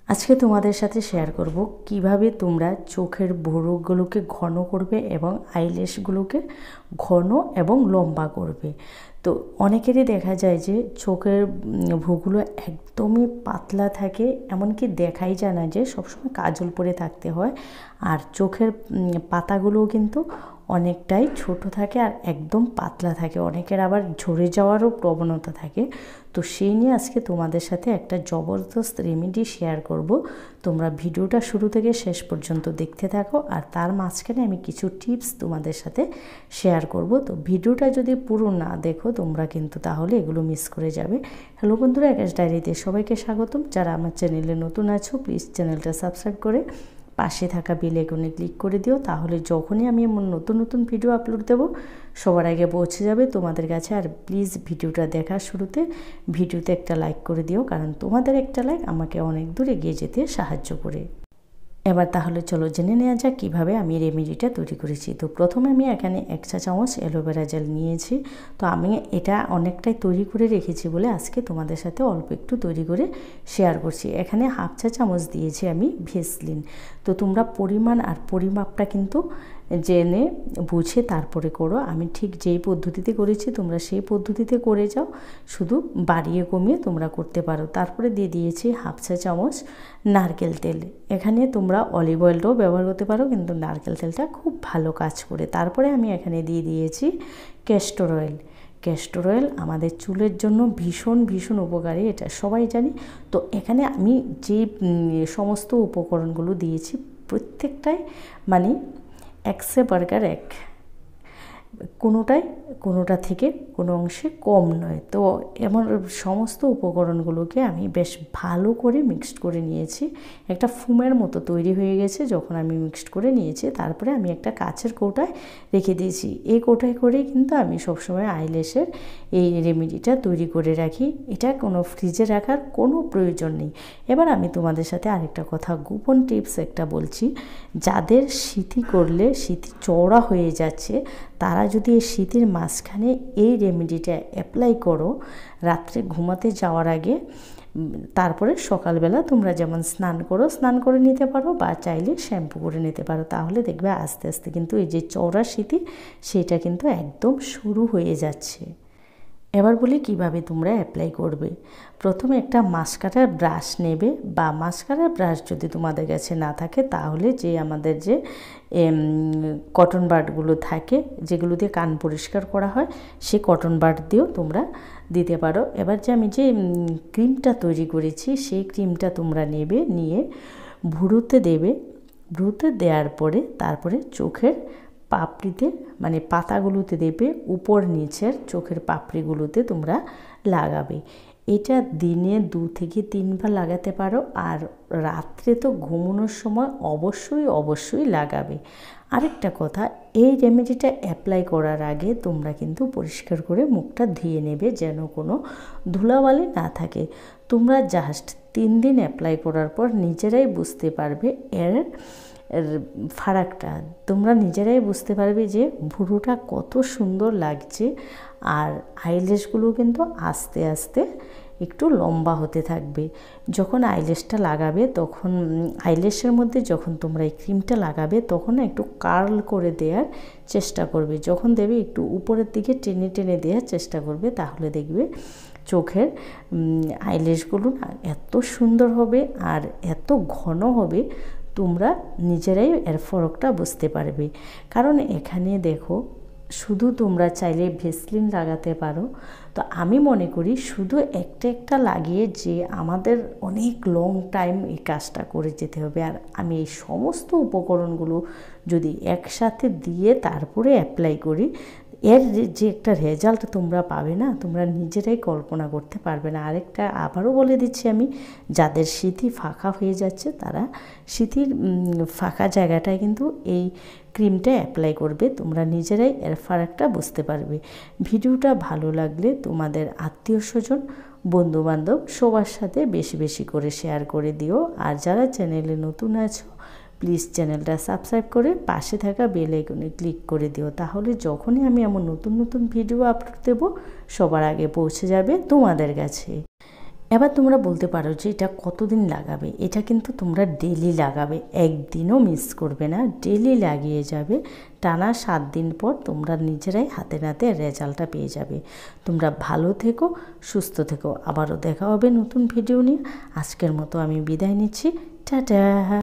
আজকে তোমাদের সাথে শেয়ার করব কিভাবে তোমরা চোখের ভুরুগুলোকে ঘন করবে এবং আইল্যাশগুলোকে ঘন এবং লম্বা করবে। তো অনেকেরই দেখা যায় যে চোখের ভ্রুগুলো একদমই পাতলা থাকে, এমনকি দেখাই যায় না যে সবসময় কাজল পরে থাকতে হয়। আর চোখের পাতাগুলোও কিন্তু অনেকটাই ছোট থাকে আর একদম পাতলা থাকে, অনেকের আবার ঝরে যাওয়ারও প্রবণতা থাকে। তো সেই নিয়ে আজকে তোমাদের সাথে একটা জবরদস্ত রেমেডি শেয়ার করব। তোমরা ভিডিওটা শুরু থেকে শেষ পর্যন্ত দেখতে থাকো, আর তার মাঝখানে আমি কিছু টিপস তোমাদের সাথে শেয়ার করব। তো ভিডিওটা যদি পুরো না দেখো তোমরা কিন্তু তাহলে এগুলো মিস করে যাবে। হ্যালো বন্ধুরা, আকাশ ডায়েরিতে সবাইকে স্বাগতম। যারা আমার চ্যানেলে নতুন আছো প্লিজ চ্যানেলটা সাবস্ক্রাইব করে পাশে থাকা বেল আইকনে ক্লিক করে দিও, তাহলে যখনই আমি এমন নতুন নতুন ভিডিও আপলোড দেব সবার আগে পৌঁছে যাবে তোমাদের কাছে। আর প্লিজ ভিডিওটা দেখার শুরুতে ভিডিওতে একটা লাইক করে দিও, কারণ তোমাদের একটা লাইক আমাকে অনেক দূর এগিয়ে যেতে সাহায্য করে। এবার তাহলে চলো জেনে নেওয়া যাক কীভাবে আমি রেমেডিটা তৈরি করেছি। তো প্রথমে আমি এখানে 1 চা চামচ অ্যালোভেরা জেল নিয়েছি। তো আমি এটা অনেকটাই তৈরি করে রেখেছি বলে আজকে তোমাদের সাথে অল্প একটু তৈরি করে শেয়ার করছি। এখানে 1/2 চা চামচ দিয়েছি আমি ভেসলিন। তো তোমরা পরিমাণ আর পরিমাপটা কিন্তু জেনে বুঝে তারপরে করো। আমি ঠিক যেই পদ্ধতিতে করেছি তোমরা সেই পদ্ধতিতে করে যাও, শুধু বাড়িয়ে কমিয়ে তোমরা করতে পারো। তারপরে দিয়ে দিয়েছি 1/2 চা চামচ নারকেল তেল। এখানে তোমরা অলিভ অয়েলটাও ব্যবহার করতে পারো, কিন্তু নারকেল তেলটা খুব ভালো কাজ করে। তারপরে আমি এখানে দিয়ে দিয়েছি ক্যাস্টর অয়েল। ক্যাস্টর অয়েল আমাদের চুলের জন্য ভীষণ ভীষণ উপকারী, এটা সবাই জানি। তো এখানে আমি যে সমস্ত উপকরণগুলো দিয়েছি প্রত্যেকটাই মানে এক সে বার্গার এক, কোনোটা থেকে কোনো অংশে কম নয়। তো এমন সমস্ত উপকরণগুলোকে আমি বেশ ভালো করে মিক্সড করে নিয়েছি। একটা ফুমের মতো তৈরি হয়ে গেছে যখন আমি মিক্সড করে নিয়েছি। তারপরে আমি একটা কাচের কৌটায় রেখে দিয়েছি। এই কৌটায় করেই কিন্তু আমি সবসময় আইল্যাশের এই রেমেডিটা তৈরি করে রাখি। এটা কোনো ফ্রিজে রাখার কোনো প্রয়োজন নেই। এবার আমি তোমাদের সাথে আরেকটা কথা, গোপন টিপস একটা বলছি। যাদের সিঁথি করলে সিঁথি চওড়া হয়ে যাচ্ছে তারা যদি এই শীতের মাঝখানে এই রেমেডিটা অ্যাপ্লাই করো রাত্রে ঘুমাতে যাওয়ার আগে, তারপরে সকালবেলা তোমরা যেমন স্নান করে নিতে পারো বা চাইলে শ্যাম্পু করে নিতে পারো, তাহলে দেখবে আস্তে আস্তে কিন্তু এই যে চওড়া সিঁথি সেটা কিন্তু একদম শুরু হয়ে যাচ্ছে। এবার বলি কিভাবে তোমরা অ্যাপ্লাই করবে। প্রথমে একটা মাস্কারার ব্রাশ নেবে, বা মাস্কারার ব্রাশ যদি তোমাদের কাছে না থাকে তাহলে যে আমাদের যে কটন বাডগুলো থাকে যেগুলো দিয়ে কান পরিষ্কার করা হয় সেই কটন বাড দিয়েও তোমরা দিতে পারো। এবার যে আমি যে ক্রিমটা তৈরি করেছি সেই ক্রিমটা তোমরা নেবে, নিয়ে ভুরুতে দেবে। ভ্রুতে দেওয়ার পরে তারপরে চোখের পাপড়িতে মানে পাতাগুলোতে দেবে, উপর নিচের চোখের পাপড়িগুলোতে তোমরা লাগাবে। এটা দিনে 2 থেকে 3 বার লাগাতে পারো, আর রাত্রে তো ঘুমানোর সময় অবশ্যই লাগাবে। আরেকটা কথা, এই রেমেডিটা অ্যাপ্লাই করার আগে তোমরা কিন্তু পরিষ্কার করে মুখটা ধুয়ে নেবে, যেন কোনো ধুলাবালি না থাকে। তোমরা জাস্ট 3 দিন অ্যাপ্লাই করার পর নিজেরাই বুঝতে পারবে এর ফারাকটা। তোমরা নিজেরাই বুঝতে পারবে যে ভুরুটা কত সুন্দর লাগছে, আর আইল্যাশগুলো কিন্তু আস্তে আস্তে একটু লম্বা হতে থাকবে। যখন আইল্যাশটা লাগাবে তখন আইল্যাশের মধ্যে যখন তোমরা এই ক্রিমটা লাগাবে তখন একটু কার্ল করে দেওয়ার চেষ্টা করবে। যখন দেবে একটু উপরের দিকে টেনে টেনে দেওয়ার চেষ্টা করবে, তাহলে দেখবে চোখের আইল্যাশগুলো না এত সুন্দর হবে আর এত ঘন হবে, তোমরা নিজেরাই এর ফরকটা বুঝতে পারবে। কারণ এখানে দেখো, শুধু তোমরা চাইলে ভেসলিন লাগাতে পারো। তো আমি মনে করি শুধু একটা লাগিয়ে যে আমাদের অনেক লং টাইম এই কাজটা করে যেতে হবে। আর আমি এই সমস্ত উপকরণগুলো যদি একসাথে দিয়ে তারপরে অ্যাপ্লাই করি, এর যে একটা রেজাল্ট তোমরা পাবে না, তোমরা নিজেরাই কল্পনা করতে পারবে না। আরেকটা আবারও বলে দিচ্ছি আমি, যাদের সিঁথি ফাঁকা হয়ে যাচ্ছে তারা সিঁথির ফাঁকা জায়গাটায় কিন্তু এই ক্রিমটা অ্যাপ্লাই করবে, তোমরা নিজেরাই এর ফারাকটা বুঝতে পারবে। ভিডিওটা ভালো লাগলে তোমাদের আত্মীয় স্বজন বন্ধুবান্ধব সবার সাথে বেশি বেশি করে শেয়ার করে দিও। আর যারা চ্যানেলে নতুন আছো প্লিজ চ্যানেলটা সাবস্ক্রাইব করে পাশে থাকা বেল আইকনে ক্লিক করে দিও, তাহলে যখনই আমি এমন নতুন নতুন ভিডিও আপলোড দেব সবার আগে পৌঁছে যাবে তোমাদের কাছে। এবার তোমরা বলতে পারো যে এটা কতদিন লাগাবে। এটা কিন্তু তোমরা ডেলি লাগাবে, একদিনও মিস করবে না, ডেলি লাগিয়ে যাবে। টানা 7 দিন পর তোমরা নিজেরাই হাতে নাতে রেজাল্টটা পেয়ে যাবে। তোমরা ভালো থেকো, সুস্থ থেকো। আবারও দেখা হবে নতুন ভিডিও নিয়ে। আজকের মতো আমি বিদায় নিচ্ছি। টাটা।